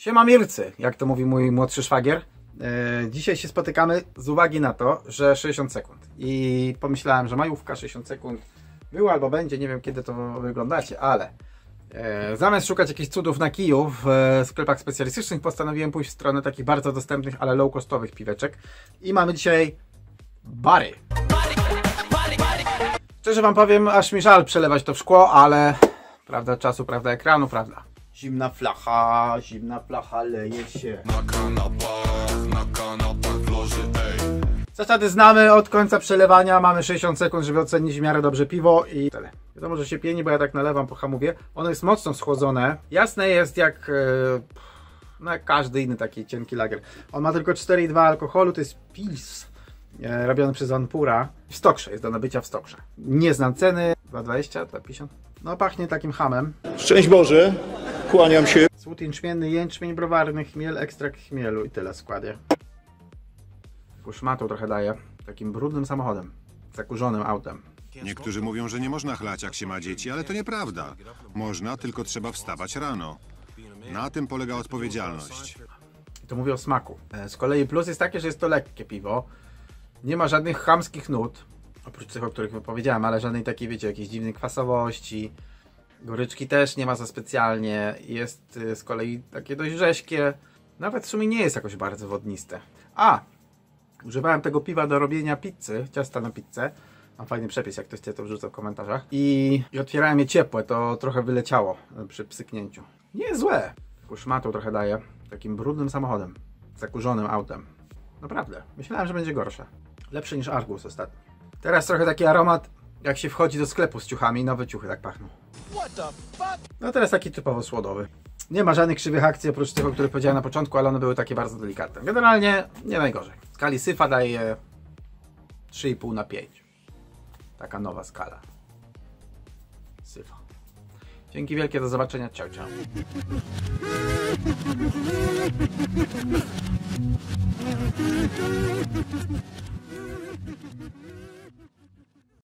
Siema Mircy, jak to mówi mój młodszy szwagier. Dzisiaj się spotykamy z uwagi na to, że 60 sekund. I pomyślałem, że majówka 60 sekund była albo będzie, nie wiem kiedy to wyglądacie, ale zamiast szukać jakichś cudów na kiju w sklepach specjalistycznych, postanowiłem pójść w stronę takich bardzo dostępnych, ale low-costowych piweczek. I mamy dzisiaj bary. Szczerze wam powiem, aż mi żal przelewać to w szkło, ale prawda czasu, prawda ekranu, prawda. Zimna flacha leje się. Na kanapach w loży, ej. Zasady znamy od końca przelewania, mamy 60 sekund, żeby ocenić w miarę dobrze piwo i tyle. Wiadomo, że się pieni, bo ja tak nalewam po hamówie. Ono jest mocno schłodzone. Jasne jest jak, no jak każdy inny taki cienki lager. On ma tylko 4,2 alkoholu, to jest pils robiony przez Anpura. W Stokrze, jest do nabycia w Stokrze. Nie znam ceny, 2,20, 2,50. No pachnie takim hamem. Szczęść Boże, kłaniam się. Słód jęczmienny, jęczmień browarny, chmiel, ekstrakt chmielu i tyle w składzie. Taką szmatą trochę daje, takim brudnym samochodem, zakurzonym autem. Niektórzy mówią, że nie można chlać jak się ma dzieci, ale to nieprawda. Można, tylko trzeba wstawać rano. Na tym polega odpowiedzialność. I to mówię o smaku. Z kolei plus jest taki, że jest to lekkie piwo. Nie ma żadnych chamskich nut, oprócz tych, o których powiedziałem, ale żadnej takiej, wiecie, jakiejś dziwnej kwasowości. Goryczki też nie ma za specjalnie. Jest z kolei takie dość rześkie. Nawet w sumie nie jest jakoś bardzo wodniste. A! Używałem tego piwa do robienia pizzy, ciasta na pizzę. Mam fajny przepis, jak ktoś chce to wrzucę w komentarzach. I otwierałem je ciepłe, to trochę wyleciało przy psyknięciu. Nie jest złe. Taką szmatą trochę daje, takim brudnym samochodem, zakurzonym autem. Naprawdę, myślałem, że będzie gorsze. Lepsze niż Argus ostatnio. Teraz trochę taki aromat, jak się wchodzi do sklepu z ciuchami, nowe ciuchy tak pachną. No teraz taki typowo słodowy. Nie ma żadnych krzywych akcji oprócz tych, o których powiedziałem na początku, ale one były takie bardzo delikatne. Generalnie nie najgorzej. W skali Syfa daje 3,5 na 5. Taka nowa skala Syfa. Dzięki wielkie, do zobaczenia. Ciao, ciao.